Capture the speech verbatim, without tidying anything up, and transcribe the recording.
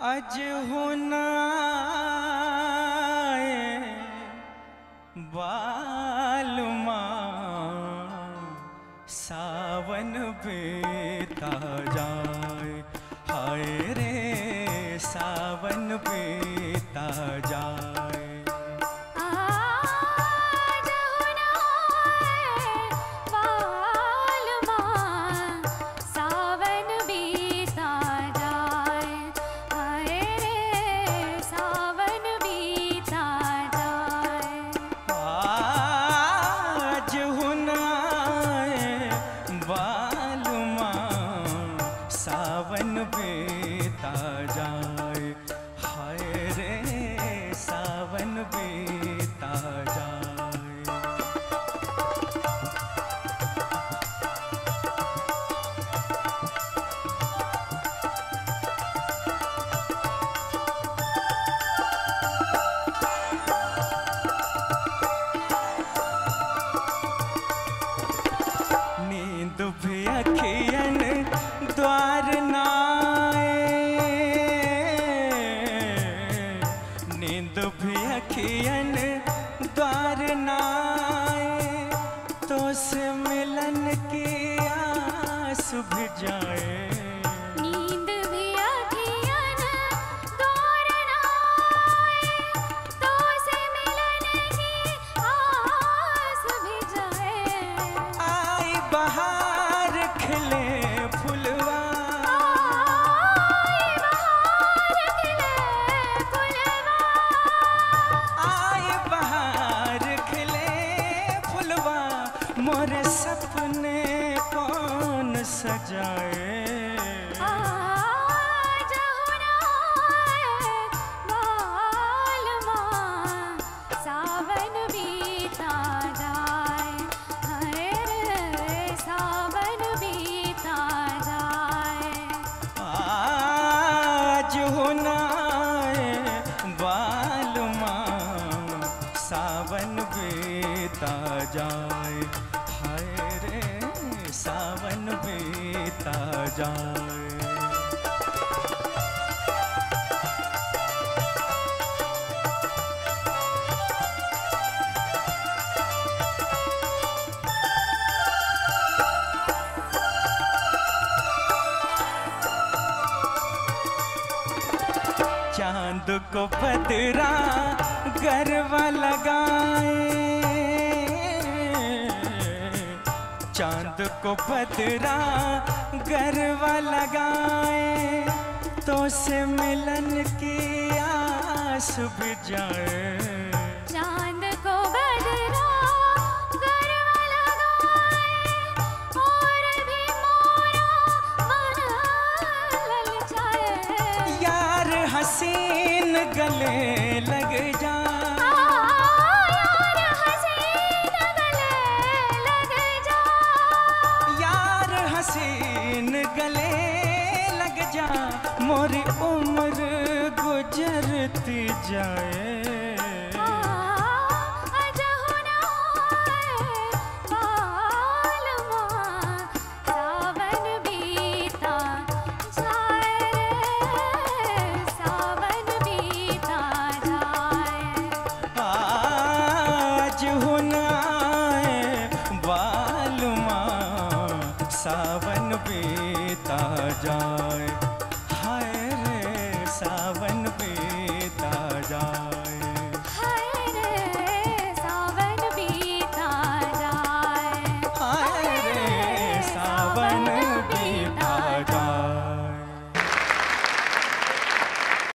अज होना बालमा सावन बीता जाए, हाय रे सावन बीता जाए। आज होना बालमा सावन बीता जाए, हाय रे सावन बीता जाए। आज होना बालमा सावन बीता जाए, हाय रे सावन बीता जाए। नींद भी अखियन द्वार नाए, नींद भी अखियन द्वार नाए, तो से मिलन की आस भी जाए। नींद भी अखियन द्वार नाए, तो से मिलन की आस भी जाए। आई बहार खिले फुलवा, आई बहार खिले फुलवा, आई बहार खिले फुलवा, मोरे सपने कौन सजाए। आज होना बालमा सावन बीता जाए, हाय रे सावन बीता जाए। आज होना बालमा सावन बीता जाए, हाय रे सावन बीता जाए। चांद को बदरा गरबा लगाए, चांद को बदरा गरबा लगाए, तो से मिलन की आस भी जाए। चांद को बदरा गरबा लगाए, और भी मोरा मन ललचाए। यार हसीन गले लग जा, यार हसीन गले लग जा, यार हसीन गले लग जा, मोरी उम्र गुजरती जाए। आज होना बालमा सावन बीता जाए, सावन बीता जाए। आज होना बालमा सावन बीता जाए, हाय रे सावन